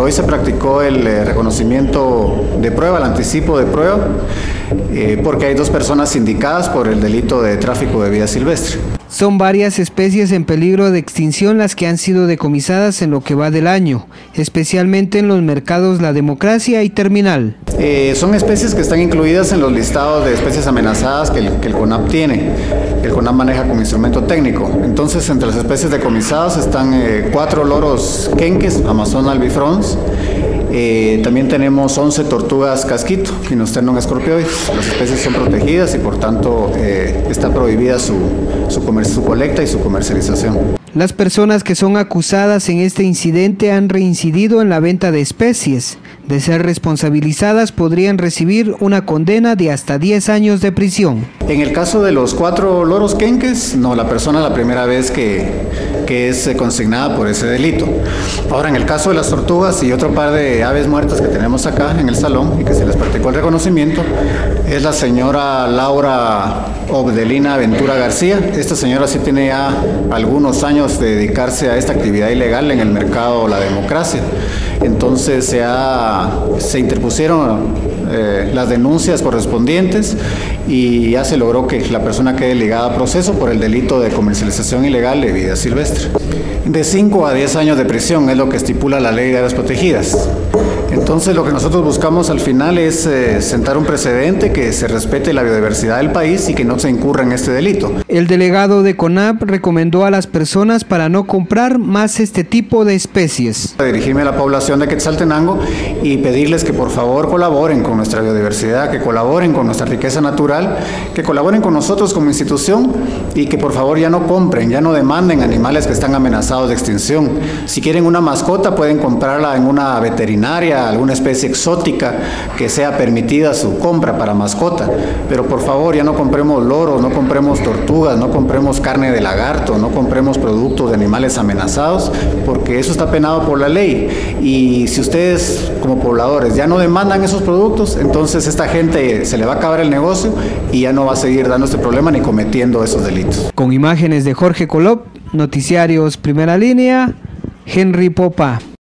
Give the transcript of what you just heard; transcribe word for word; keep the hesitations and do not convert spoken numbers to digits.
hoy se practicó el eh, reconocimiento de prueba, el anticipo de prueba, eh, porque hay dos personas indicadas por el delito de tráfico de vida silvestre. Son varias especies en peligro de extinción las que han sido decomisadas en lo que va del año, especialmente en los mercados La Democracia y Terminal. Eh, son especies que están incluidas en los listados de especies amenazadas que el, que el CONAP tiene, que el CONAP maneja como instrumento técnico. Entonces, entre las especies decomisadas están eh, cuatro loros quenques, Amazona albifrons. Eh, también tenemos once tortugas casquito, Gynosternum scorpioides. Las especies son protegidas y por tanto eh, está prohibida su, su, comer, su colecta y su comercialización. Las personas que son acusadas en este incidente han reincidido en la venta de especies. De ser responsabilizadas podrían recibir una condena de hasta diez años de prisión. En el caso de los cuatro loros quenques, no, la persona la primera vez que, que es consignada por ese delito. Ahora, en el caso de las tortugas y otro par de aves muertas que tenemos acá en el salón y que se les practicó el reconocimiento, es la señora Laura Obdelina Ventura García. Esta señora sí tiene ya algunos años de dedicarse a esta actividad ilegal en el mercado La Democracia. Entonces se, ha, se interpusieron eh, las denuncias correspondientes y ya se logró que la persona quede ligada a proceso por el delito de comercialización ilegal de vida silvestre. De cinco a diez años de prisión es lo que estipula la ley de áreas protegidas. Entonces lo que nosotros buscamos al final es eh, sentar un precedente que se respete la biodiversidad del país y que no se incurra en este delito. El delegado de CONAP recomendó a las personas para no comprar más este tipo de especies. Dirigirme a la población de Quetzaltenango y pedirles que por favor colaboren con nuestra biodiversidad, que colaboren con nuestra riqueza natural, que colaboren con nosotros como institución y que por favor ya no compren, ya no demanden animales que están amenazados de extinción. Si quieren una mascota pueden comprarla en una veterinaria, alguna especie exótica que sea permitida su compra para mascota, pero por favor ya no compremos loros, no compremos tortugas, no compremos carne de lagarto, no compremos productos de animales amenazados, porque eso está penado por la ley. Y si ustedes como pobladores ya no demandan esos productos, entonces esta gente se le va a acabar el negocio y ya no va a seguir dando este problema ni cometiendo esos delitos. Con imágenes de Jorge Colop, Noticiarios Primera Línea, Henry Popa.